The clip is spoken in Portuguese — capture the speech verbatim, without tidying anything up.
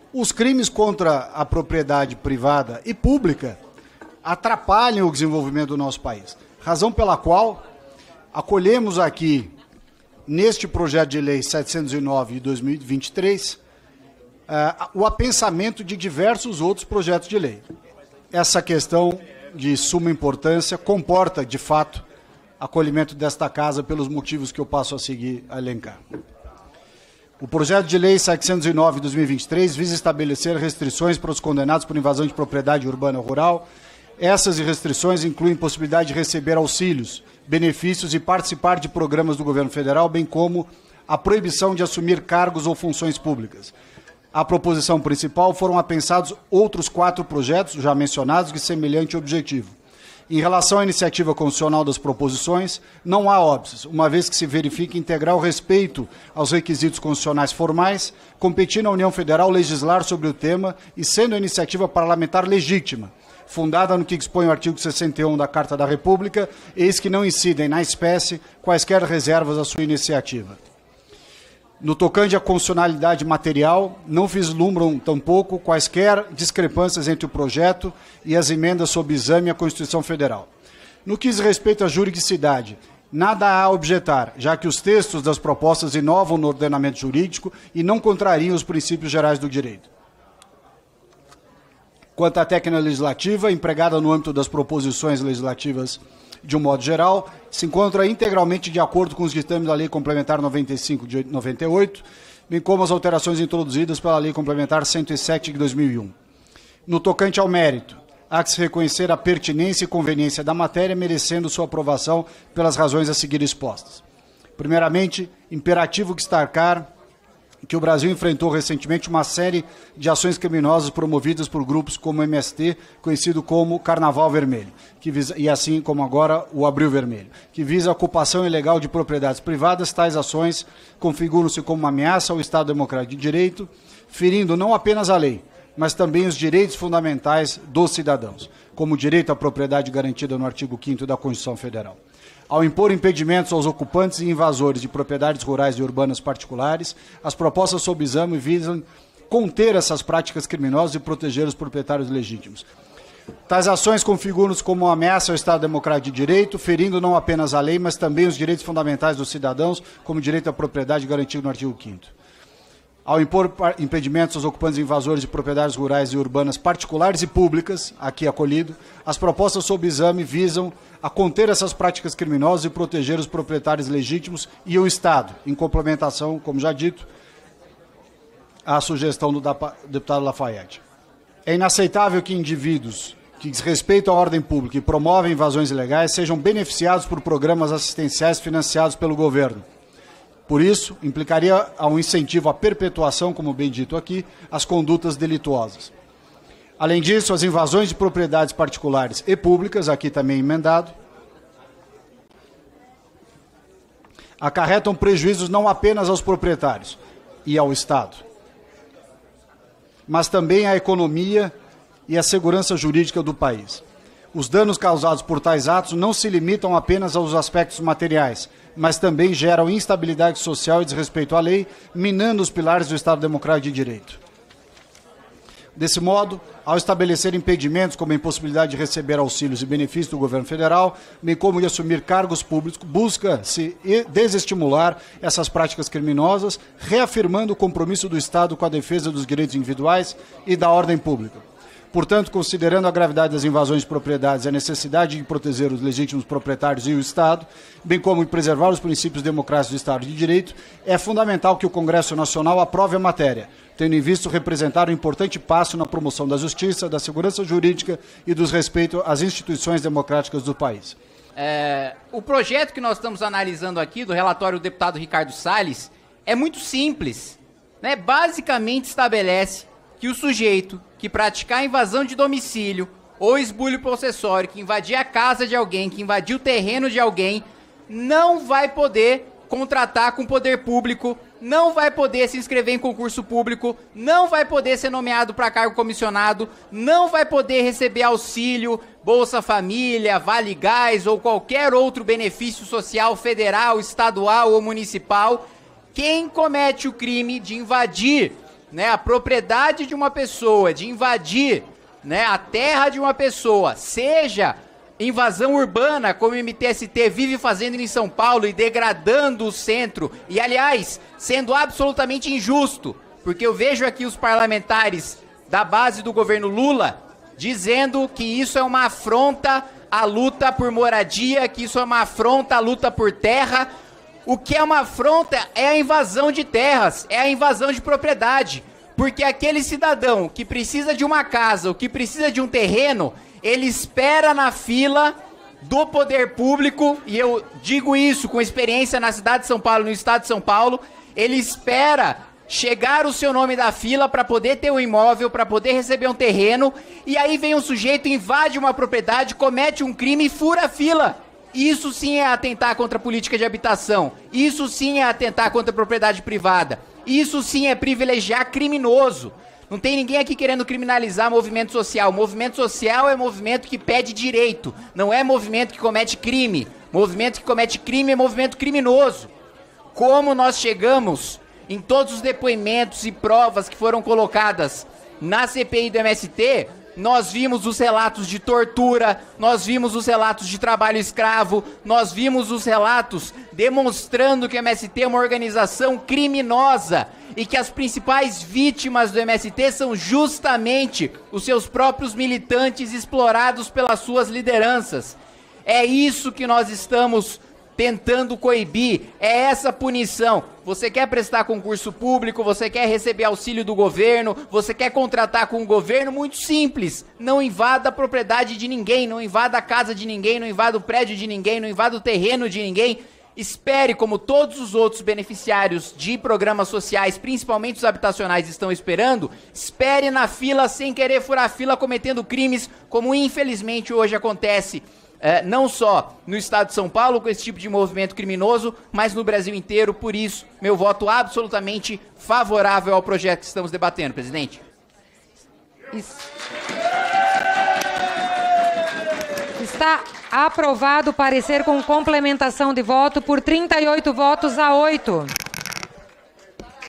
os crimes contra a propriedade privada e pública atrapalham o desenvolvimento do nosso país. Razão pela qual acolhemos aqui, neste projeto de lei setecentos e nove de dois mil e vinte e três, uh, o apensamento de diversos outros projetos de lei. Essa questão de suma importância comporta, de fato, acolhimento desta casa pelos motivos que eu passo a seguir a elencar. O projeto de lei setecentos e nove de dois mil e vinte e três visa estabelecer restrições para os condenados por invasão de propriedade urbana ou rural. Essas restrições incluem possibilidade de receber auxílios, benefícios e participar de programas do governo federal, bem como a proibição de assumir cargos ou funções públicas. A proposição principal foram apensados outros quatro projetos, já mencionados, de semelhante objetivo. Em relação à iniciativa constitucional das proposições, não há óbices, uma vez que se verifica integral respeito aos requisitos constitucionais formais, competindo à União Federal legislar sobre o tema e sendo a iniciativa parlamentar legítima, fundada no que dispõe o artigo sessenta e um da Carta da República, eis que não incidem na espécie quaisquer reservas à sua iniciativa. No tocante à constitucionalidade material, não vislumbram tampouco quaisquer discrepâncias entre o projeto e as emendas sob exame à Constituição Federal. No que diz respeito à juridicidade, nada há a objetar, já que os textos das propostas inovam no ordenamento jurídico e não contrariam os princípios gerais do direito. Quanto à técnica legislativa, empregada no âmbito das proposições legislativas de um modo geral, se encontra integralmente de acordo com os ditames da Lei Complementar noventa e cinco de noventa e oito, bem como as alterações introduzidas pela Lei Complementar cento e sete de dois mil e um. No tocante ao mérito, há que se reconhecer a pertinência e conveniência da matéria, merecendo sua aprovação pelas razões a seguir expostas. Primeiramente, imperativo destacar que o Brasil enfrentou recentemente uma série de ações criminosas promovidas por grupos como o M S T, conhecido como Carnaval Vermelho, que visa, e assim como agora o Abril Vermelho, que visa a ocupação ilegal de propriedades privadas. Tais ações configuram-se como uma ameaça ao Estado Democrático de Direito, ferindo não apenas a lei, mas também os direitos fundamentais dos cidadãos, como o direito à propriedade garantida no artigo quinto da Constituição Federal. Ao impor impedimentos aos ocupantes e invasores de propriedades rurais e urbanas particulares, as propostas sob exame visam conter essas práticas criminosas e proteger os proprietários legítimos. Tais ações configuram-se como uma ameaça ao Estado Democrático de Direito, ferindo não apenas a lei, mas também os direitos fundamentais dos cidadãos, como o direito à propriedade garantido no artigo quinto. Ao impor impedimentos aos ocupantes e invasores de propriedades rurais e urbanas particulares e públicas, aqui acolhido, as propostas sob exame visam a conter essas práticas criminosas e proteger os proprietários legítimos e o Estado, em complementação, como já dito, à sugestão do deputado Lafayette. É inaceitável que indivíduos que desrespeitam a ordem pública e promovem invasões ilegais sejam beneficiados por programas assistenciais financiados pelo governo. Por isso, implicaria um incentivo à perpetuação, como bem dito aqui, às condutas delituosas. Além disso, as invasões de propriedades particulares e públicas, aqui também emendado, acarretam prejuízos não apenas aos proprietários e ao Estado, mas também à economia e à segurança jurídica do país. Os danos causados por tais atos não se limitam apenas aos aspectos materiais, mas também geram instabilidade social e desrespeito à lei, minando os pilares do Estado Democrático de Direito. Desse modo, ao estabelecer impedimentos como a impossibilidade de receber auxílios e benefícios do governo federal, bem como de assumir cargos públicos, busca-se desestimular essas práticas criminosas, reafirmando o compromisso do Estado com a defesa dos direitos individuais e da ordem pública. Portanto, considerando a gravidade das invasões de propriedades e a necessidade de proteger os legítimos proprietários e o Estado, bem como de preservar os princípios democráticos do Estado de Direito, é fundamental que o Congresso Nacional aprove a matéria, tendo em vista representar um importante passo na promoção da justiça, da segurança jurídica e dos respeitos às instituições democráticas do país. É, o projeto que nós estamos analisando aqui, do relatório do deputado Ricardo Salles, é muito simples, né? Basicamente estabelece que o sujeito que praticar invasão de domicílio ou esbulho possessório, que invadir a casa de alguém, que invadir o terreno de alguém, não vai poder contratar com o poder público, não vai poder se inscrever em concurso público, não vai poder ser nomeado para cargo comissionado, não vai poder receber auxílio, Bolsa Família, Vale Gás ou qualquer outro benefício social federal, estadual ou municipal. Quem comete o crime de invadir né, a propriedade de uma pessoa, de invadir, né, a terra de uma pessoa, seja invasão urbana, como o M T S T vive fazendo em São Paulo e degradando o centro, e aliás, sendo absolutamente injusto, porque eu vejo aqui os parlamentares da base do governo Lula dizendo que isso é uma afronta à luta por moradia, que isso é uma afronta à luta por terra. O que é uma afronta é a invasão de terras, é a invasão de propriedade, porque aquele cidadão que precisa de uma casa, ou que precisa de um terreno, ele espera na fila do poder público, e eu digo isso com experiência na cidade de São Paulo, no estado de São Paulo, ele espera chegar o seu nome da fila para poder ter um imóvel, para poder receber um terreno, e aí vem um sujeito, invade uma propriedade, comete um crime e fura a fila. Isso sim é atentar contra a política de habitação, isso sim é atentar contra a propriedade privada, isso sim é privilegiar criminoso. Não tem ninguém aqui querendo criminalizar movimento social. Movimento social é movimento que pede direito, não é movimento que comete crime. Movimento que comete crime é movimento criminoso. Como nós chegamos em todos os depoimentos e provas que foram colocadas na C P I do M S T, nós vimos os relatos de tortura, nós vimos os relatos de trabalho escravo, nós vimos os relatos demonstrando que o M S T é uma organização criminosa e que as principais vítimas do M S T são justamente os seus próprios militantes explorados pelas suas lideranças. É isso que nós estamos tentando coibir, é essa punição. Você quer prestar concurso público, você quer receber auxílio do governo, você quer contratar com o governo, muito simples. Não invada a propriedade de ninguém, não invada a casa de ninguém, não invada o prédio de ninguém, não invada o terreno de ninguém. Espere, como todos os outros beneficiários de programas sociais, principalmente os habitacionais, estão esperando, espere na fila sem querer furar a fila cometendo crimes, como infelizmente hoje acontece. É, não só no estado de São Paulo com esse tipo de movimento criminoso, mas no Brasil inteiro. Por isso, meu voto absolutamente favorável ao projeto que estamos debatendo, presidente. Está aprovado o parecer com complementação de voto por trinta e oito votos a oito.